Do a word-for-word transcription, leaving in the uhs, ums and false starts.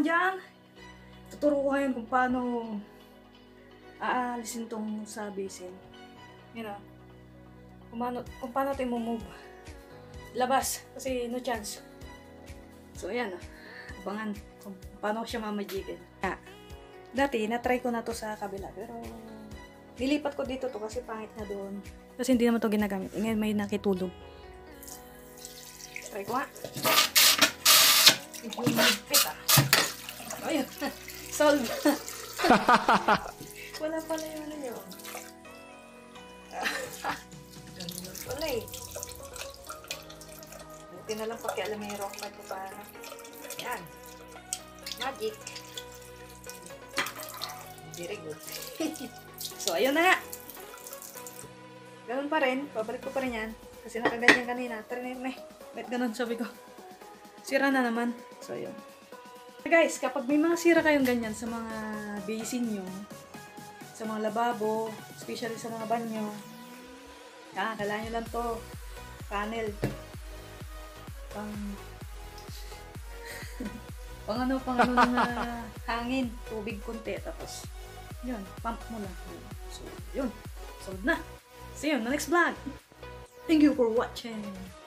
dyan. Tuturo ko ngayon kung paano aalisin tong sa basin. Yun know, kung paano, kung paano ito i-move. Labas, kasi no chance. So ayan, abangan kung paano ko siya mamajigin. Ah, dati, na-try ko na to sa kabila, pero nilipat ko dito to kasi pangit na doon. Kasi hindi naman to ginagamit. Ngayon may nakitulog. Try ko nga. Medyo magpit ah. Ayun. Solve. Wala pala yung ano yun. Ganun pala eh. Buti na lang pakialam yung rock part ko para. Yan. Magic. Very good. So, ayun na nga. Ganun pa rin. Babalik ko pa rin yan. Kasi nakaganyan kanina. Trinir na eh. Ba't ganun sabi ko? Sira na naman. So, ayun. Guys, kapag may mga sira kayong ganyan sa mga basin nyo, sa mga lababo, especially sa mga banyo, ah, kailangan nyo lang to. Panel. Pang... pang ano, pang ano na hangin. Tubig konti. Tapos, yun. Pump mo lang. So, yun. Solved na. See you in the next vlog. Thank you for watching.